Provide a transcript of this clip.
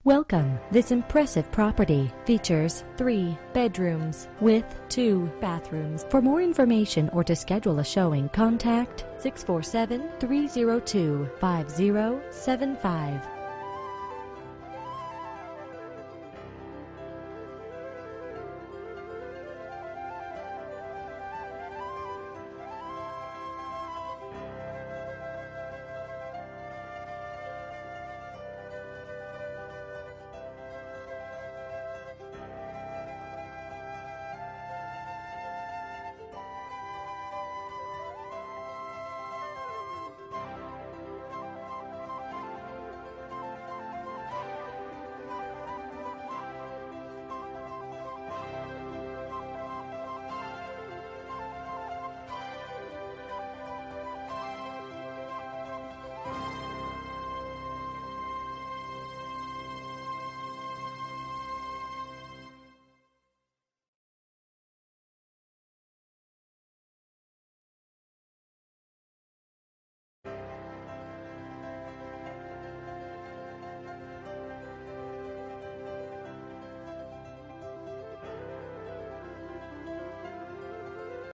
Welcome. This impressive property features 3 bedrooms with 2 bathrooms. For more information or to schedule a showing, contact 647-302-5075.